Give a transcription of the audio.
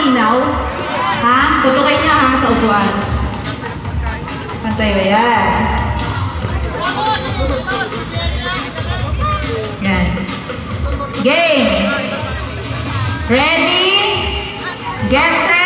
malinaw. Ha? Tutukin niya ha sa upuan. Pantay ba yan? Yan. Game! Ready? Get set!